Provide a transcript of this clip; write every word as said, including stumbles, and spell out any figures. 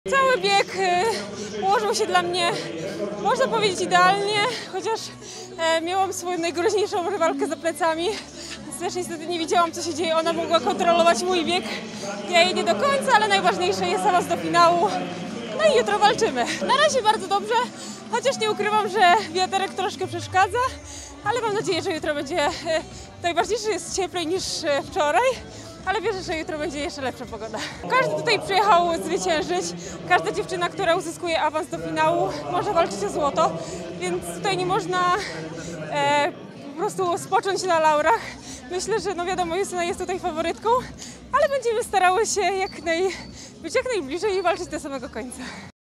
Cały bieg y, ułożył się dla mnie, można powiedzieć, idealnie, chociaż e, miałam swoją najgroźniejszą rywalkę za plecami. Więc też niestety nie widziałam, co się dzieje. Ona mogła kontrolować mój bieg. Ja jej nie do końca, ale najważniejsze jest awans do finału. No i jutro walczymy. Na razie bardzo dobrze, chociaż nie ukrywam, że wiaterek troszkę przeszkadza, ale mam nadzieję, że jutro będzie, e, najważniejsze jest cieplej niż e, wczoraj. Ale wierzę, że jutro będzie jeszcze lepsza pogoda. Każdy tutaj przyjechał zwyciężyć. Każda dziewczyna, która uzyskuje awans do finału, może walczyć o złoto, więc tutaj nie można e, po prostu spocząć na laurach. Myślę, że no wiadomo, Justyna jest tutaj faworytką, ale będziemy starały się jak naj, być jak najbliżej i walczyć do samego końca.